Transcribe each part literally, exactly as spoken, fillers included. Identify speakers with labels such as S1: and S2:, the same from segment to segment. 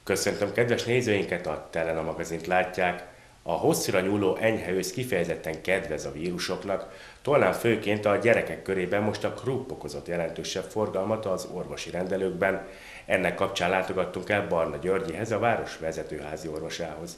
S1: Köszöntöm kedves nézőinket, a Telena magazint látják. A hosszúra nyúló enyhe ősz kifejezetten kedvez a vírusoknak, Tolnán főként a gyerekek körében most a krupp okozott jelentősebb forgalmat az orvosi rendelőkben. Ennek kapcsán látogattunk el Barna Györgyihez, a város vezetőházi orvosához.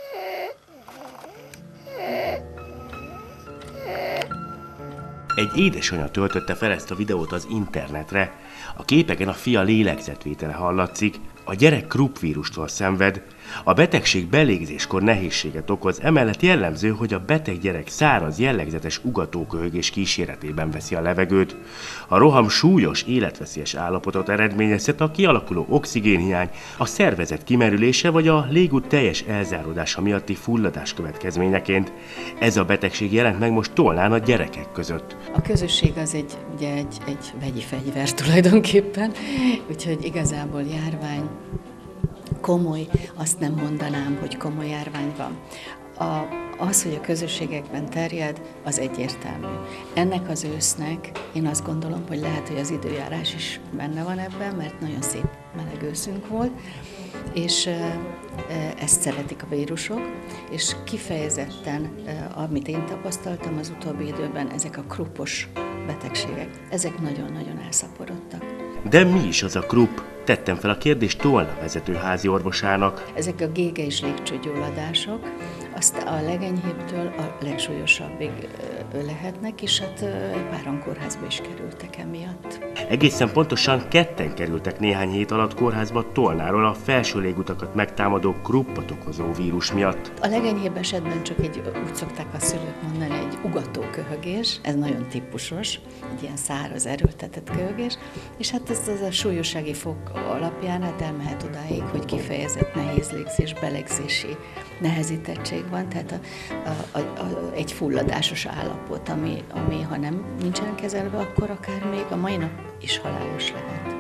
S1: Egy édesanyja töltötte fel ezt a videót az internetre. A képeken a fia lélegzetvétele hallatszik, a gyerek krupp vírustól szenved. A betegség belégzéskor nehézséget okoz, emellett jellemző, hogy a beteg gyerek száraz, jellegzetes ugatóköhögés kíséretében veszi a levegőt. A roham súlyos, életveszélyes állapotot eredményezhet a kialakuló oxigénhiány, a szervezet kimerülése vagy a légút teljes elzáródása miatti fulladás következményeként. Ez a betegség jelent meg most Tolnán a gyerekek között.
S2: A közösség az egy, ugye egy, egy vegyi fegyver tulajdonképpen, úgyhogy igazából járvány komoly, azt nem mondanám, hogy komoly járvány van. A, az, hogy a közösségekben terjed, az egyértelmű. Ennek az ősznek én azt gondolom, hogy lehet, hogy az időjárás is benne van ebben, mert nagyon szép meleg őszünk volt, és e, ezt szeretik a vírusok, és kifejezetten, e, amit én tapasztaltam az utóbbi időben, ezek a kruppos betegségek, ezek nagyon-nagyon elszaporodtak.
S1: De mi is az a krupp? Tettem fel a kérdést Tolna vezetőházi orvosának.
S2: Ezek a gége- és légcsőgyulladások, azt a legenyhébbtől a legsúlyosabbig lehetnek, és hát páran kórházba is kerültek emiatt.
S1: Egészen pontosan ketten kerültek néhány hét alatt kórházba Tolnáról a felső légutakat megtámadó kruppot okozó vírus miatt.
S2: A legenyhébb esetben csak egy, úgy szokták a szülők mondani, egy ugatóköhögés, ez nagyon típusos, egy ilyen száraz, erőltetett köhögés, és hát ez, ez a súlyossági fok alapján hát elmehet odáig, hogy kifejezett nehéz légzés, belegzési nehezítettség van, tehát a, a, a, a, egy fulladásos állapot, ami, ami ha nem nincsen kezelve, akkor akár még a mai nap is halálos lehet.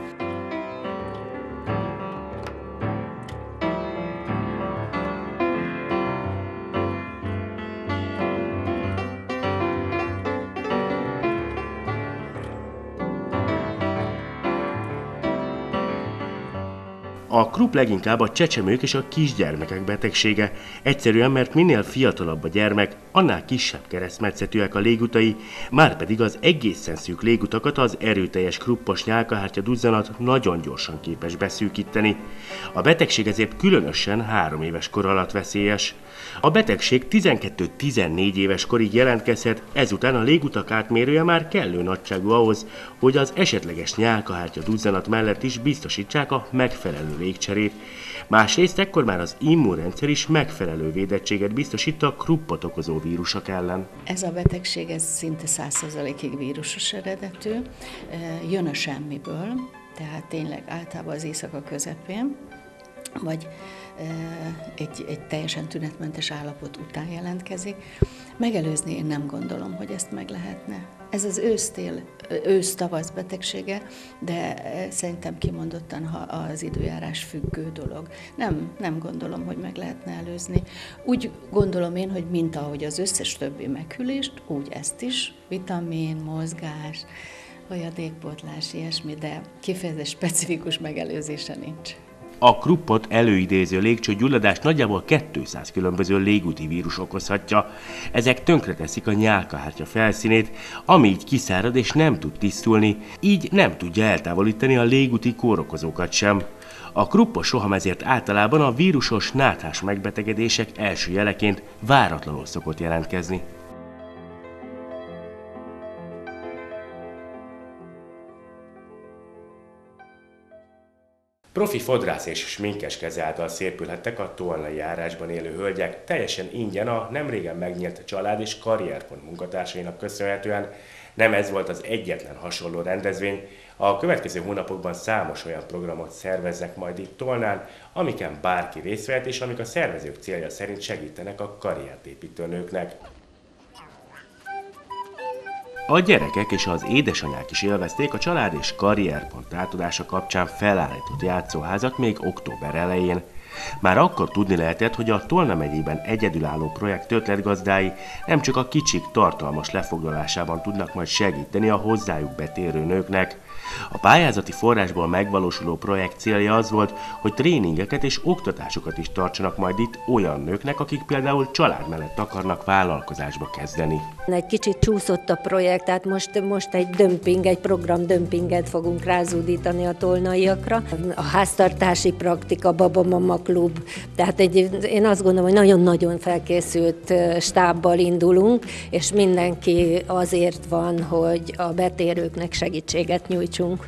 S1: A krupp leginkább a csecsemők és a kisgyermekek betegsége. Egyszerűen, mert minél fiatalabb a gyermek, annál kisebb keresztmetszetűek a légutai, márpedig az egészen szűk légutakat az erőteljes kruppos nyálkahártya duzzanat nagyon gyorsan képes beszűkíteni. A betegség ezért különösen három éves kor alatt veszélyes. A betegség tizenkettő-tizennégy éves korig jelentkezhet, ezután a légutak átmérője már kellő nagyságú ahhoz, hogy az esetleges nyálkahártya duzzanat mellett is biztosítsák a megfelelő légcserét. Másrészt ekkor már az immunrendszer is megfelelő védettséget biztosít a kruppot okozó vírusok ellen.
S2: Ez a betegség ez szinte száz százalékig vírusos eredetű, jön a semmiből, tehát tényleg általában az éjszaka közepén, vagy egy, egy teljesen tünetmentes állapot után jelentkezik. Megelőzni én nem gondolom, hogy ezt meg lehetne. Ez az ősz-tél, ősz-tavasz betegsége, de szerintem kimondottan ha az időjárás függő dolog. Nem, nem gondolom, hogy meg lehetne előzni. Úgy gondolom én, hogy mint ahogy az összes többi meghűlést, úgy ezt is, vitamin, mozgás, folyadékpótlás, ilyesmi, de kifejezett specifikus megelőzése nincs.
S1: A kruppot előidéző légcsőgyulladást nagyjából kétszáz különböző légúti vírus okozhatja. Ezek tönkreteszik a nyálkahártya felszínét, ami így kiszárad és nem tud tisztulni, így nem tudja eltávolítani a légúti kórokozókat sem. A kruppos roham ezért általában a vírusos náthás megbetegedések első jeleként váratlanul szokott jelentkezni. Profi fodrász és sminkes keze által szépülhettek a tolnai járásban élő hölgyek, teljesen ingyen a nemrégen megnyílt Család és Karrierpont munkatársainak köszönhetően. Nem ez volt az egyetlen hasonló rendezvény, a következő hónapokban számos olyan programot szerveznek majd itt Tolnán, amiken bárki részt vehet, és amik a szervezők célja szerint segítenek a karriert építő nőknek. A gyerekek és az édesanyák is élvezték a Család és Karrierpont átadása kapcsán felállított játszóházat még október elején. Már akkor tudni lehetett, hogy a Tolna megyében egyedülálló projekt ötletgazdái nem csak a kicsik tartalmas lefoglalásában tudnak majd segíteni a hozzájuk betérő nőknek. A pályázati forrásból megvalósuló projekt célja az volt, hogy tréningeket és oktatásokat is tartsanak majd itt olyan nőknek, akik például család mellett akarnak vállalkozásba kezdeni.
S3: Egy kicsit csúszott a projekt, tehát most, most egy dömping, egy program dömpinget fogunk rázúdítani a tolnaiakra. A háztartási praktika, babamama klub, tehát egy, én azt gondolom, hogy nagyon-nagyon felkészült stábbal indulunk, és mindenki azért van, hogy a betérőknek segítséget nyújtsunk.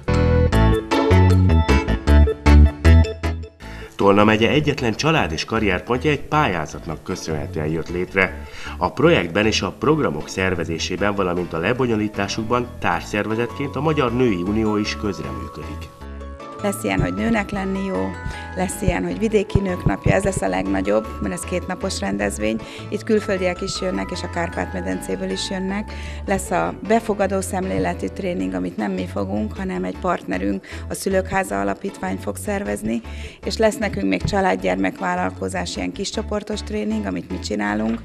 S1: Tolna megye egyetlen család és karrierpontja egy pályázatnak köszönhetően jött létre. A projektben és a programok szervezésében, valamint a lebonyolításukban társszervezetként a Magyar Női Unió is közreműködik.
S4: Lesz ilyen, hogy nőnek lenni jó, lesz ilyen, hogy vidéki nők napja, ez lesz a legnagyobb, mert ez kétnapos rendezvény. Itt külföldiek is jönnek, és a Kárpát-medencéből is jönnek. Lesz a befogadó szemléletű tréning, amit nem mi fogunk, hanem egy partnerünk, a Szülőkháza Alapítvány fog szervezni, és lesz nekünk még család-gyermekvállalkozás, ilyen kiscsoportos tréning, amit mi csinálunk.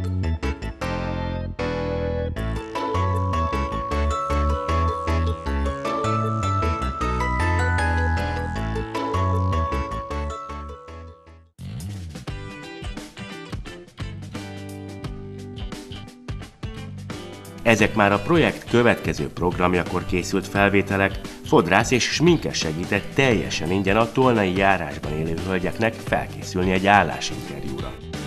S1: Ezek már a projekt következő programjakor készült felvételek, fodrász és sminkes segített teljesen ingyen a tolnai járásban élő hölgyeknek felkészülni egy állásinterjúra.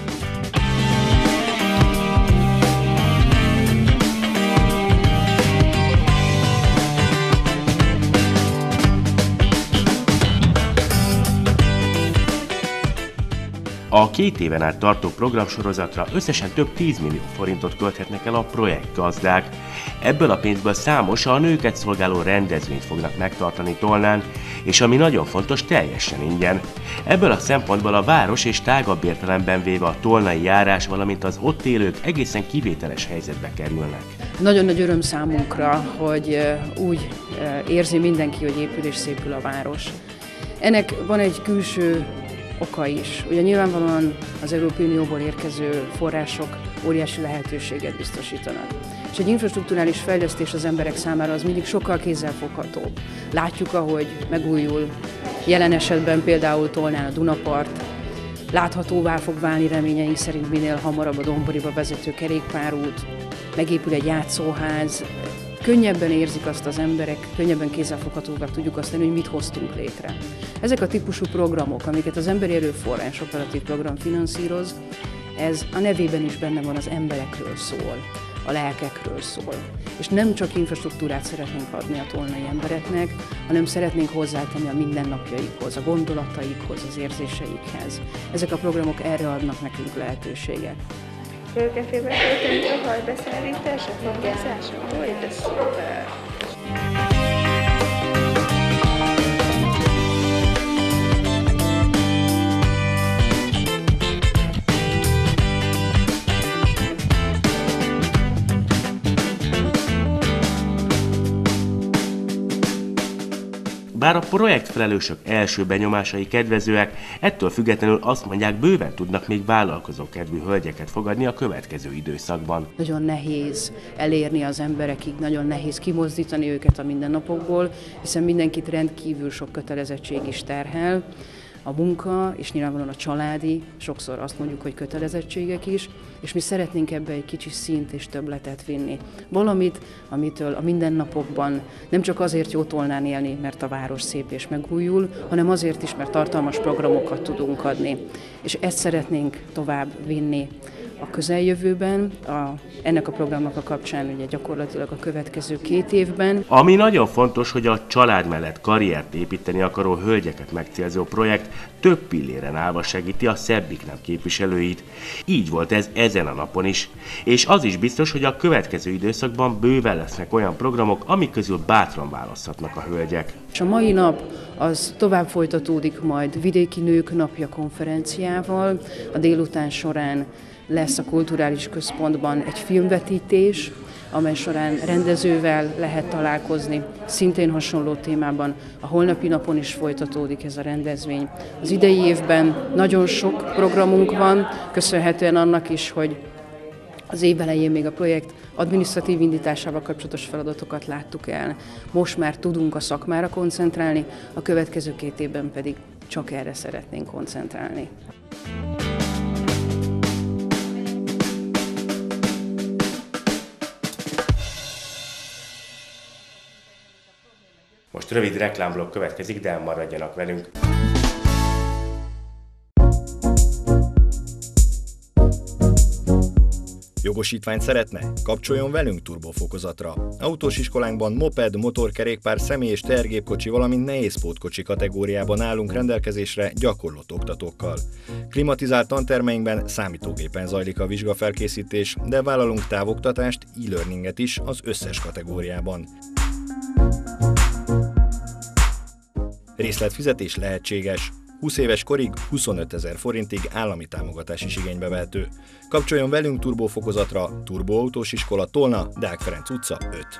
S1: A két éven át tartó programsorozatra összesen több tízmillió forintot költhetnek el a projektgazdák. Ebből a pénzből számos a nőket szolgáló rendezvényt fognak megtartani Tolnán, és ami nagyon fontos, teljesen ingyen. Ebből a szempontból a város és tágabb értelemben véve a tolnai járás, valamint az ott élők egészen kivételes helyzetbe kerülnek.
S5: Nagyon nagy öröm számunkra, hogy úgy érzi mindenki, hogy épül és szépül a város. Ennek van egy külső oka is. Ugye nyilvánvalóan az Európai Unióból érkező források óriási lehetőséget biztosítanak. És egy infrastrukturális fejlesztés az emberek számára az mindig sokkal kézzelfoghatóbb. Látjuk, ahogy megújul, jelen esetben például Tolnán a Dunapart, láthatóvá fog válni reményeink szerint minél hamarabb a Domboriba vezető kerékpárút, megépül egy játszóház, könnyebben érzik azt az emberek, könnyebben kézzelfoghatóvá tudjuk azt tenni, hogy mit hoztunk létre. Ezek a típusú programok, amiket az Emberi Erőforrás Operatív Program finanszíroz, ez a nevében is benne van, az emberekről szól, a lelkekről szól. És nem csak infrastruktúrát szeretnénk adni a tolnai embereknek, hanem szeretnénk hozzátenni a mindennapjaikhoz, a gondolataikhoz, az érzéseikhez. Ezek a programok erre adnak nekünk lehetőséget.
S4: Fölkefébe történt a hajbeszállítás, a forgászás, hogy de szuper!
S1: Bár a projektfelelősök első benyomásai kedvezőek, ettől függetlenül azt mondják, bőven tudnak még vállalkozókedvű hölgyeket fogadni a következő időszakban.
S5: Nagyon nehéz elérni az emberekig, nagyon nehéz kimozdítani őket a mindennapokból, hiszen mindenkit rendkívül sok kötelezettség is terhel. A munka, és nyilvánvalóan a családi, sokszor azt mondjuk, hogy kötelezettségek is, és mi szeretnénk ebbe egy kicsi színt és többletet vinni. Valamit, amitől a mindennapokban nem csak azért jó Tolnán élni, mert a város szép és megújul, hanem azért is, mert tartalmas programokat tudunk adni. És ezt szeretnénk tovább vinni a közeljövőben, a, ennek a programnak a kapcsán ugye gyakorlatilag a következő két évben.
S1: Ami nagyon fontos, hogy a család mellett karriert építeni akaró hölgyeket megcélzó projekt több pilléren állva segíti a Szebbiknem képviselőit. Így volt ez ezen a napon is. És az is biztos, hogy a következő időszakban bőven lesznek olyan programok, amik közül bátran választhatnak a hölgyek.
S5: És a mai nap az tovább folytatódik majd Vidéki Nők Napja konferenciával. A délután során lesz a Kulturális Központban egy filmvetítés, amely során rendezővel lehet találkozni, szintén hasonló témában. A holnapi napon is folytatódik ez a rendezvény. Az idei évben nagyon sok programunk van, köszönhetően annak is, hogy Az év elején még a projekt adminisztratív indításával kapcsolatos feladatokat láttuk el. Most már tudunk a szakmára koncentrálni, a következő két évben pedig csak erre szeretnénk koncentrálni.
S1: Most rövid reklámblokk következik, de maradjanak velünk.
S6: Jogosítványt szeretne? Kapcsoljon velünk turbofokozatra. Autós iskolánkban moped, motorkerékpár, személy- és tehergépkocsi, valamint nehézpótkocsi kategóriában állunk rendelkezésre gyakorlott oktatókkal. Klimatizált tantermeinkben számítógépen zajlik a vizsgafelkészítés, de vállalunk távoktatást, e-learninget is az összes kategóriában. Részletfizetés lehetséges. húsz éves korig huszonötezer forintig állami támogatás is igénybe vehető. Kapcsoljon velünk turbofokozatra, Turboautós iskola, Tolna, Deák Ferenc utca öt.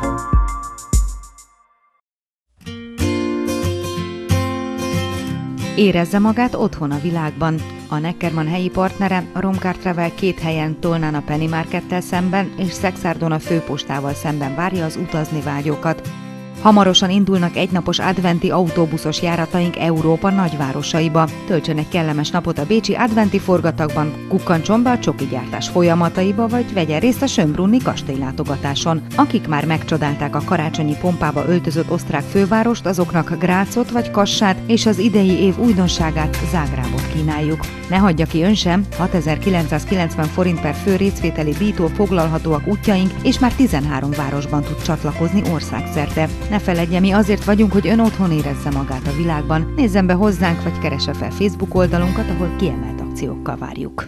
S7: Érezze magát otthon a világban. A Neckermann helyi partnere, a Romcar Travel két helyen, Tolnán a Penny Markettel szemben és Szexárdon a főpostával szemben várja az utazni vágyókat. Hamarosan indulnak egynapos adventi autóbuszos járataink Európa nagyvárosaiba. Töltsön egy kellemes napot a bécsi adventi forgatagban, kukkancson be a csokigyártás folyamataiba, vagy vegyen részt a Schönbrunni kastélylátogatáson. Akik már megcsodálták a karácsonyi pompába öltözött osztrák fővárost, azoknak Grácot vagy Kassát és az idei év újdonságát, Zágrábot kínáljuk. Ne hagyja ki ön sem, hatezer-kilencszázkilencven forint per fő részvételi díjtól foglalhatóak útjaink, és már tizenhárom városban tud csatlakozni országszerte. Ne feledje, mi azért vagyunk, hogy ön otthon érezze magát a világban. Nézzen be hozzánk, vagy keresse fel Facebook oldalunkat, ahol kiemelt akciókkal várjuk.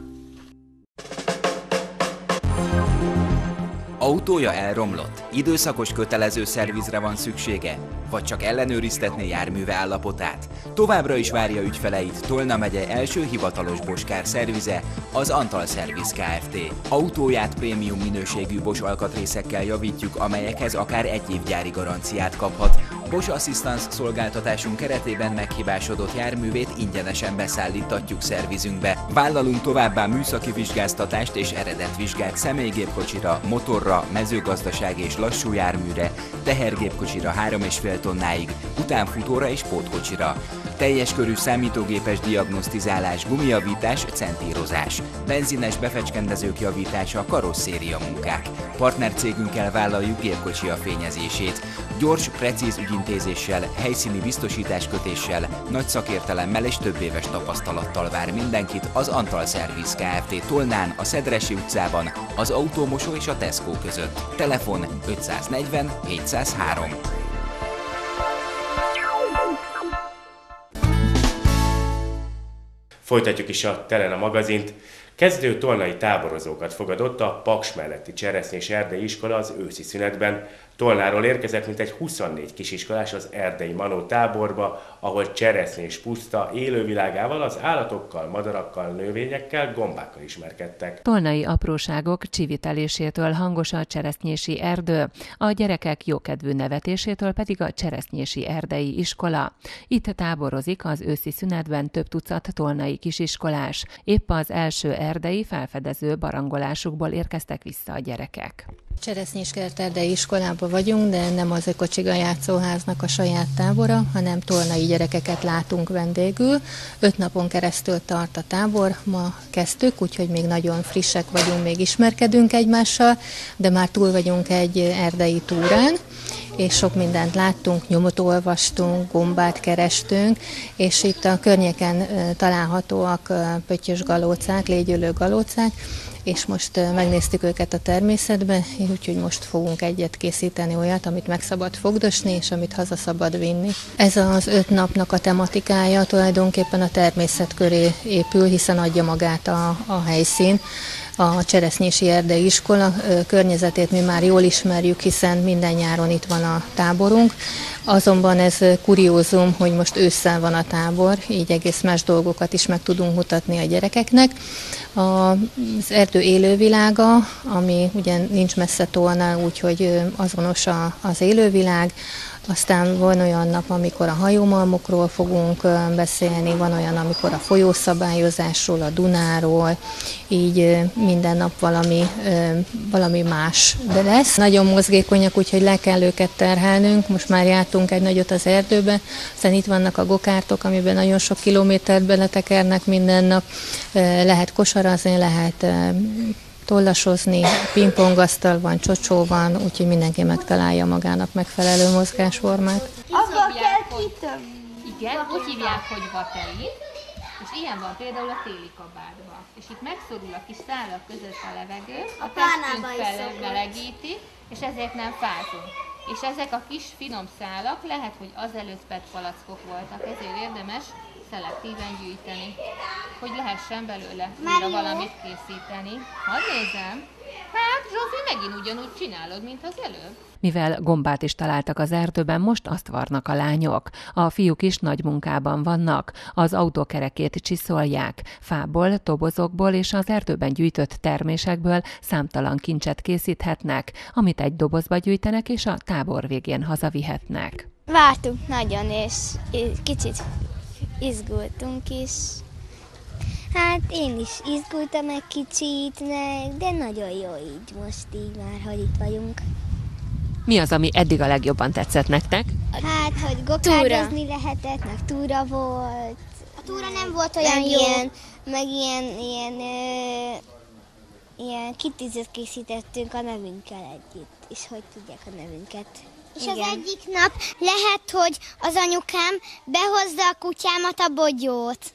S8: Autója elromlott? Időszakos kötelező szervizre van szüksége? Vagy csak ellenőriztetné járműve állapotát? Továbbra is várja ügyfeleit Tolna megye első hivatalos Bosch Car szervize, az Antal Service Kft. Autóját prémium minőségű Bosch alkatrészekkel javítjuk, amelyekhez akár egy év gyári garanciát kaphat. Bosch Assistance szolgáltatásunk keretében meghibásodott járművét ingyenesen beszállítatjuk szervizünkbe. Vállalunk továbbá műszaki vizsgáztatást és eredetvizsgát személygépkocsira, motorra, mezőgazdasági és lassú járműre, tehergépkocsira három és fél tonnáig, utánfutóra és pótkocsira. Teljes körű számítógépes diagnosztizálás, gumijavítás, centírozás, benzines befecskendezők javítása, karosszéria munkák. Partnercégünkkel vállaljuk gépkocsia fényezését. Gyors, precíz ügyintézéssel, helyszíni biztosításkötéssel, nagy szakértelemmel és több éves tapasztalattal vár mindenkit az Antal Service Kft. Tolnán, a Szedresi utcában, az Autómosó és a Tesco között. Telefon ötszáznegyven hétszázhárom.
S1: Folytatjuk is a Telen a magazint. Kezdő tolnai táborozókat fogadott a Paks melletti Cseresznyés erdei iskola az őszi szünetben. Tolnáról érkezett mintegy huszonnégy kisiskolás az erdei Manó táborba, ahol cseresznyés puszta élővilágával, az állatokkal, madarakkal, növényekkel, gombákkal ismerkedtek.
S9: Tolnai apróságok csivitelésétől hangos a cseresznyési erdő, a gyerekek jókedvű nevetésétől pedig a Cseresznyési erdei iskola. Itt táborozik az őszi szünetben több tucat tolnai kisiskolás. Épp az első erdei felfedező barangolásukból érkeztek vissza a gyerekek.
S10: Cseresznyéskert erdei iskolában vagyunk, de nem az Ökocsiga játszóháznak a saját tábora, hanem tolnai gyerekeket látunk vendégül. Öt napon keresztül tart a tábor, ma kezdtük, úgyhogy még nagyon frissek vagyunk, még ismerkedünk egymással, de már túl vagyunk egy erdei túrán, és sok mindent láttunk, nyomot olvastunk, gombát kerestünk, és itt a környéken találhatóak pöttyös galócák, légyölő galócák, és most megnéztük őket a természetben, úgyhogy most fogunk egyet készíteni, olyat, amit meg szabad fogdosni, és amit haza szabad vinni. Ez az öt napnak a tematikája tulajdonképpen a természet köré épül, hiszen adja magát a, a helyszín. A Cseresznyési erdei iskola környezetét mi már jól ismerjük, hiszen minden nyáron itt van a táborunk. Azonban ez kuriózum, hogy most ősszel van a tábor, így egész más dolgokat is meg tudunk mutatni a gyerekeknek. Az erdő élővilága, ami ugye nincs messze Tolna, úgyhogy azonos az élővilág, Aztán van olyan nap, amikor a hajómalmokról fogunk beszélni, van olyan, amikor a folyószabályozásról, a Dunáról, így minden nap valami, valami más de lesz. Nagyon mozgékonyak, úgyhogy le kell őket terhelnünk. Most már jártunk egy nagyot az erdőbe, aztán itt vannak a gokártok, amiben nagyon sok kilométert beletekernek minden nap. Lehet kosarazni, lehet tollasozni, pingpongasztal van, csocsó van, úgyhogy mindenki megtalálja magának megfelelő mozgásformát.
S11: Abba kell kitömni. Igen, úgy hívják, hogy vatelit, és ilyen van például a téli kabátban. És itt megszorul a kis szálak között a levegő, a, a testünk felmelegíti, és ezért nem fázunk. És ezek a kis finom szálak lehet, hogy azelőtt pé é té palackok voltak, ezért érdemes szelektíven gyűjteni, hogy lehessen belőle újra valamit készíteni. Hadd nézem! Hát, Zsófi, megint ugyanúgy csinálod, mint az előbb.
S9: Mivel gombát is találtak az erdőben, most azt varnak a lányok. A fiúk is nagy munkában vannak. Az autókerekét csiszolják. Fából, dobozokból és az erdőben gyűjtött termésekből számtalan kincset készíthetnek, amit egy dobozba gyűjtenek és a tábor végén hazavihetnek.
S11: Vártunk nagyon, és kicsit izgultunk is. Hát én is izgultam egy kicsit, meg, de nagyon jó így most így már, hogy itt vagyunk.
S9: Mi az, ami eddig a legjobban tetszett nektek?
S11: Hát, hogy gokárdozni lehetett, meg túra volt. A túra nem volt olyan jó. Ilyen, meg ilyen, ilyen, ö, ilyen kitűzőt készítettünk a nevünkkel együtt, és hogy tudják a nevünket. És igen. Az egyik nap lehet, hogy az anyukám behozza a kutyámat a bogyót.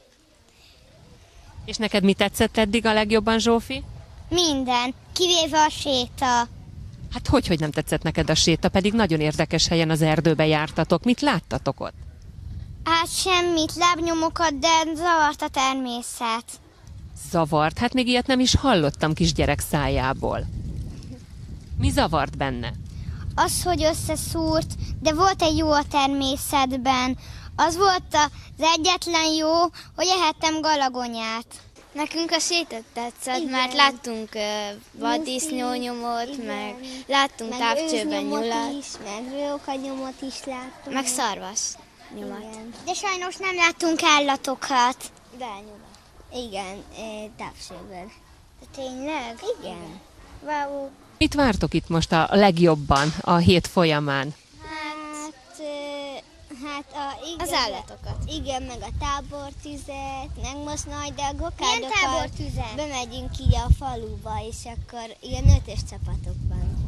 S9: És neked mi tetszett eddig a legjobban, Zsófi?
S11: Minden, kivéve a séta.
S9: Hát hogy, hogy nem tetszett neked a séta, pedig nagyon érdekes helyen az erdőbe jártatok. Mit láttatok ott?
S11: Hát semmit, lábnyomokat, de zavart a természet.
S9: Zavart? Hát még ilyet nem is hallottam kisgyerek szájából. Mi zavart benne?
S11: Az, hogy összeszúrt, de volt egy jó a természetben. Az volt az egyetlen jó, hogy ehettem galagonyát. Nekünk a séta tetszett, igen. Mert láttunk uh, vaddisznónyomot, meg láttunk meg távcsőben nyulat. Is, meg rókanyomot is láttunk. Meg szarvas nyomat. Igen. De sajnos nem láttunk állatokat. De nyulat. Igen, távcsőben. De tényleg? Igen. Wow.
S9: Mit vártok itt most a legjobban a hét folyamán?
S11: Hát, hát a, igen, az állatokat. Igen, meg a tábortüzet, meg most majd a gokárdokkal bemegyünk így a faluba, és akkor ilyen ötös csapatokban.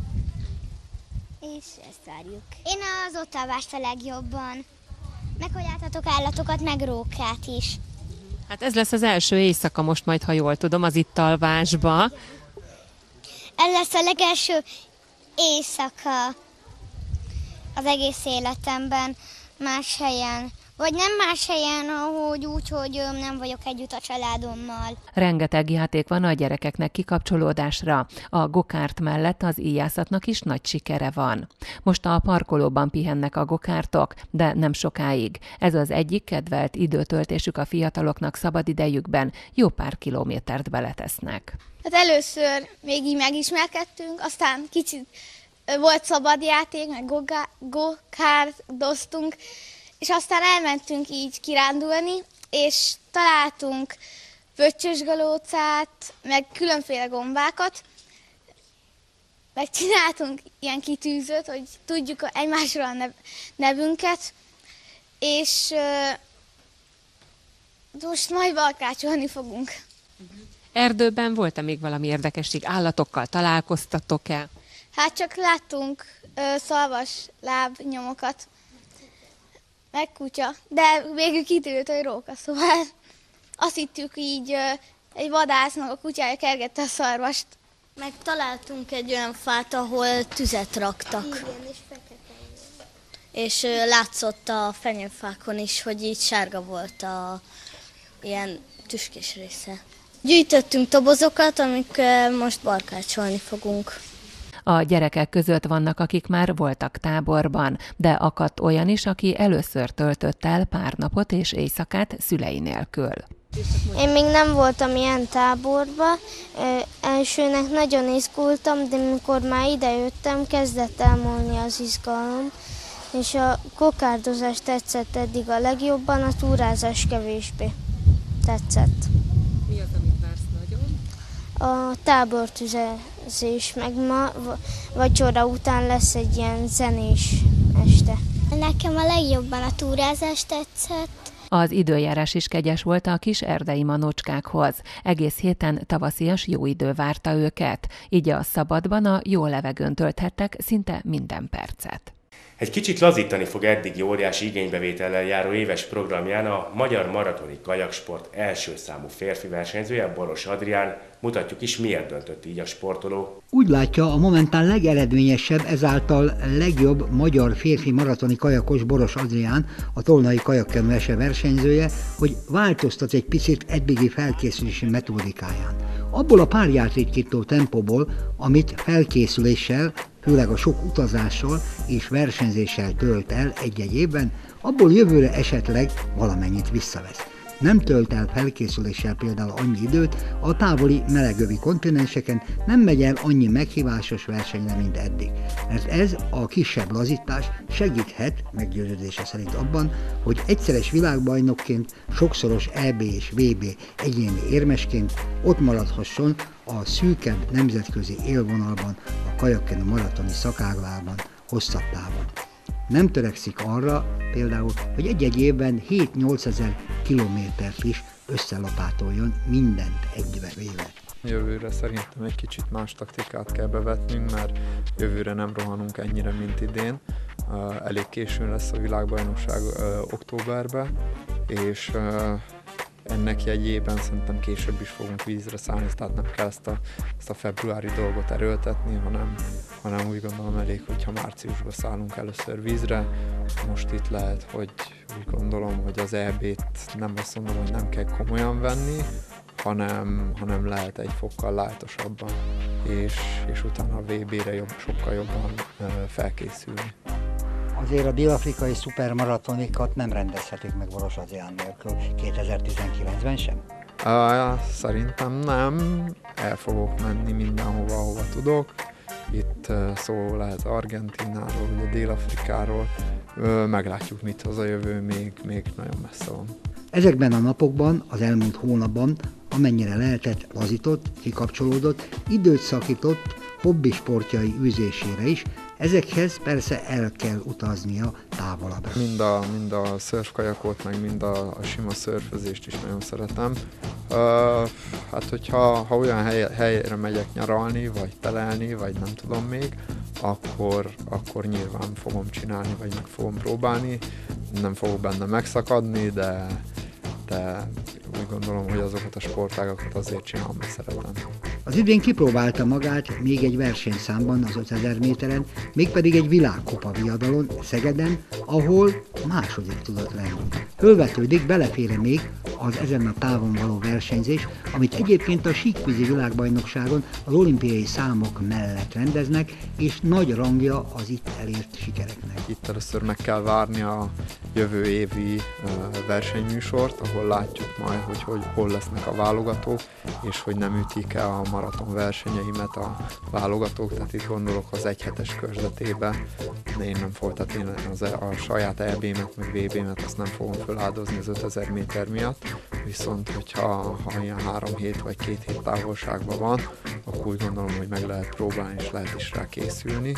S11: És ezt várjuk. Én az ottalvást a legjobban. Meg hogy láthatok állatokat, meg rókát is.
S9: Hát ez lesz az első éjszaka most majd, ha jól tudom, az Ittalvásba.
S11: Ez lesz a legelső éjszaka az egész életemben más helyen. Vagy nem más helyen, ahogy úgy, hogy nem vagyok együtt a családommal.
S9: Rengeteg játék van a gyerekeknek kikapcsolódásra. A gokárt mellett az íjászatnak is nagy sikere van. Most a parkolóban pihennek a gokártok, de nem sokáig. Ez az egyik kedvelt időtöltésük a fiataloknak szabadidejükben, jó pár kilométert beletesznek.
S11: Hát először még így megismerkedtünk, aztán kicsit volt szabadjáték, meg gokárdoztunk, és aztán elmentünk így kirándulni, és találtunk pöttyösgalócát, meg különféle gombákat, meg csináltunk ilyen kitűzőt, hogy tudjuk egymásról a nev- nevünket, és uh, most majd valkácsolni fogunk.
S9: Erdőben volt-e még valami érdekesség? Állatokkal találkoztatok-e?
S11: Hát csak láttunk uh, szalvas lábnyomokat, meg kutya, de végül kiderült, hogy róka, szóval azt hittük így, egy vadásznak a kutyája kergette a szarvast.
S12: Meg találtunk egy olyan fát, ahol tüzet raktak.
S11: Igen, és fekete.
S12: És látszott a fenyőfákon is, hogy így sárga volt a ilyen tüskés része. Gyűjtöttünk tobozokat, amik most barkácsolni fogunk.
S9: A gyerekek között vannak, akik már voltak táborban, de akadt olyan is, aki először töltött el pár napot és éjszakát szülei nélkül.
S11: Én még nem voltam ilyen táborban, elsőnek nagyon izgultam, de mikor már idejöttem, kezdett elmúlni az izgalom, és a kokárdozás tetszett eddig a legjobban, a túrázás kevésbé tetszett.
S9: Mi az, amit vársz nagyon?
S11: A tábortüzezés, meg ma vacsora után lesz egy ilyen zenés este. Nekem a legjobban a túrázás tetszett.
S9: Az időjárás is kegyes volt a kis erdei manocskákhoz. Egész héten tavaszias jó idő várta őket, így a szabadban a jó levegőn tölthettek szinte minden percet.
S1: Egy kicsit lazítani fog eddigi óriási igénybevétellel járó éves programján a Magyar Maratoni Kajaksport első számú férfi versenyzője, Boros Adrián. Mutatjuk is, miért döntött így a sportoló.
S13: Úgy látja, a momentán legeredményesebb, ezáltal legjobb magyar férfi maratoni kajakos Boros Adrián, a tolnai kajakkenu ese versenyzője, hogy változtat egy picit eddigi felkészülési metódikáján. Abból a párját ritkító tempóból, amit felkészüléssel, főleg a sok utazással és versenyzéssel tölt el egy-egy évben, abból jövőre esetleg valamennyit visszavesz. Nem tölt el felkészüléssel például annyi időt, a távoli melegövi kontinenseken nem megy el annyi meghívásos versenyre, mint eddig. Mert ez a kisebb lazítás segíthet, meggyőződése szerint abban, hogy egyszeres világbajnokként, sokszoros é bé és vé bé egyéni érmesként ott maradhasson a szűkebb nemzetközi élvonalban, a kajakkenu maratoni szakágában, hosszabb távon. Nem törekszik arra például, hogy egy-egy évben hét-nyolcezer kilométert is összelapátoljon mindent egybevéve.
S14: Jövőre szerintem egy kicsit más taktikát kell bevetnünk, mert jövőre nem rohanunk ennyire, mint idén. Elég későn lesz a világbajnokság októberben, és ennek jegyében szerintem később is fogunk vízre szállni, tehát nem kell ezt a, ezt a februári dolgot erőltetni, hanem, hanem úgy gondolom elég, hogyha márciusban szállunk először vízre. Most itt lehet, hogy úgy gondolom, hogy az é bét nem azt mondom, hogy nem kell komolyan venni, hanem, hanem lehet egy fokkal lájtosabban, és, és utána a vé bére jobb, sokkal jobban felkészülni.
S13: Azért a dél-afrikai szupermaratonikat nem rendezhetik meg Boros Adrián nélkül kétezer-tizenkilencben sem?
S14: Uh, szerintem nem. El fogok menni mindenhova, ahova tudok. Itt uh, szó lehet Argentináról, ugye Dél-Afrikáról. Uh, meglátjuk, mit hoz a jövő, még, még nagyon messze van.
S13: Ezekben a napokban, az elmúlt hónapban, amennyire lehetett, lazított, kikapcsolódott, időt szakított hobbisportjai űzésére is. Ezekhez persze el kell utaznia távolabbra.
S14: Mind a, mind a szörfkajakot, meg mind a, a sima szörfözést is nagyon szeretem. Uh, hát, hogyha ha olyan hely, helyre megyek nyaralni, vagy telelni, vagy nem tudom még, akkor, akkor nyilván fogom csinálni, vagy meg fogom próbálni. Nem fogok benne megszakadni, de, de úgy gondolom, hogy azokat a sportágakat azért csinálom, mert szeretem.
S13: Az idén kipróbálta magát még egy versenyszámban az ötezer méteren, mégpedig egy világkupa viadalon Szegeden, ahol második tudott lenni. Fölvetődik, belefér még az ezen a távon való versenyzés, amit egyébként a síkvízi világbajnokságon az olimpiai számok mellett rendeznek, és nagy rangja az itt elért sikereknek.
S14: Itt először meg kell várni a jövő évi uh, versenyműsort, ahol látjuk majd, hogy, hogy hol lesznek a válogatók, és hogy nem ütik el a maraton versenyeimet a válogatók, tehát itt gondolok az egyhetes körzetébe. Én nem fogom, tehát én az, a saját é bémet, meg vé bémet azt nem fogom feláldozni az ötezer méter miatt, viszont hogyha ha ilyen három hét vagy két hét távolságban van, akkor úgy gondolom, hogy meg lehet próbálni, és lehet is rá készülni.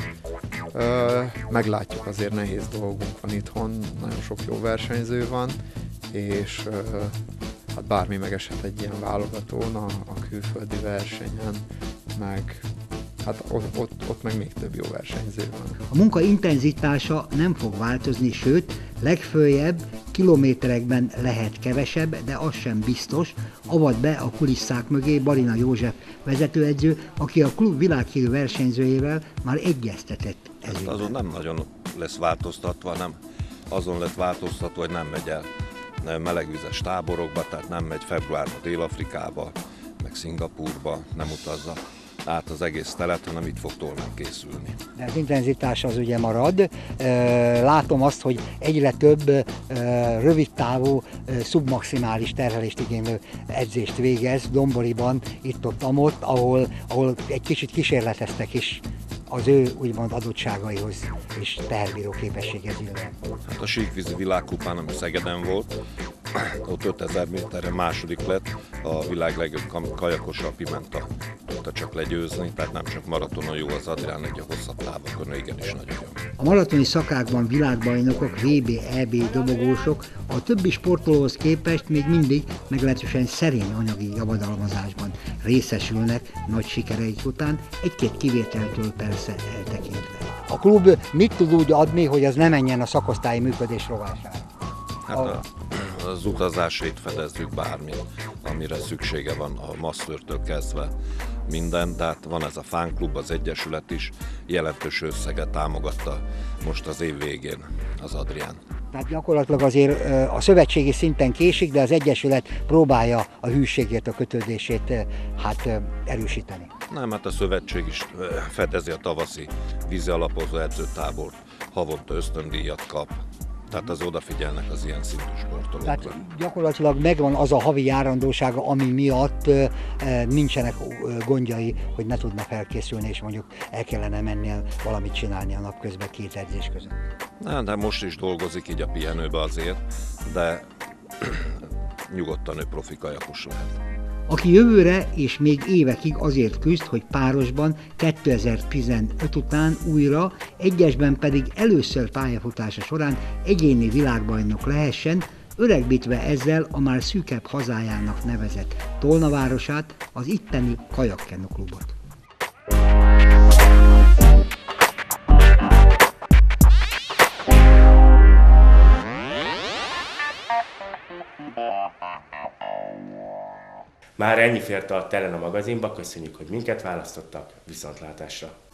S14: Meglátjuk, azért nehéz dolgunk van itthon, nagyon sok jó versenyző van, és hát bármi megesett egy ilyen válogatón, a, a külföldi versenyen, meg hát ott, ott, ott meg még több jó versenyző van.
S13: A munka intenzitása nem fog változni, sőt, legföljebb kilométerekben lehet kevesebb, de az sem biztos, avat be a kulisszák mögé Balina József vezetőedző, aki a klub világhírű versenyzőjével már egyeztetett ezügyben.
S15: Hát azon nem nagyon lesz változtatva, nem azon lett változtatva, hogy nem megy el melegvizes táborokba, tehát nem megy februárba Dél-Afrikába, meg Szingapúrba, nem utazza át az egész telet, hanem itt fog tolnán készülni.
S13: De az intenzitás az ugye marad. Látom azt, hogy egyre több rövidtávú, szubmaximális terhelést igénylő edzést végez Domboriban, itt-ott, amott, ahol, ahol egy kicsit kísérleteztek is az ő úgymond adottságaihoz és teherbíró képességhez illetve.
S15: Hát a síkvízi világkupán, ami Szegeden volt, ott ötezer méterre második lett, a világ legjobb kajakosa, a Pimenta tudta csak legyőzni, tehát nem csak maratonon jó az Adrián, egy a hosszabb távokon igenis nagyon jó.
S13: A maratoni szakákban világbajnokok, vé bé, é bé dobogósok a többi sportolóhoz képest még mindig meglehetősen szerény anyagi javadalmazásban részesülnek nagy sikereik után, egy-két kivételtől persze eltekintve. A klub mit tud úgy adni, hogy az ne menjen a szakosztályi működés rovására?
S15: Hát a, az utazásait fedezzük bármit, amire szüksége van a masszörtől kezdve minden, tehát van ez a fánklub, az egyesület is jelentős összeget támogatta most az év végén az Adrián.
S13: Tehát gyakorlatilag azért a szövetségi szinten késik, de az egyesület próbálja a hűségét, a kötődését hát erősíteni.
S15: Nem, hát a szövetség is fedezi a tavaszi vízi alapozó edzőtábort, havonta ösztöndíjat kap. Tehát az odafigyelnek az ilyen szintű sportolókra.
S13: Tehát gyakorlatilag megvan az a havi járandósága, ami miatt e, nincsenek gondjai, hogy ne tudna felkészülni, és mondjuk el kellene mennie valamit csinálni a napközben két edzés között.
S15: Nem, de most is dolgozik így a pihenőbe azért, de nyugodtan ő profi kajakos lehet.
S13: Aki jövőre és még évekig azért küzd, hogy párosban kétezer-tizenöt után újra, egyesben pedig először pályafutása során egyéni világbajnok lehessen, öregbítve ezzel a már szűkebb hazájának nevezett Tolna városát, az itteni Kajakkenu klubot.
S1: Már ennyi fért a Telena magazinba, köszönjük, hogy minket választottak, viszontlátásra!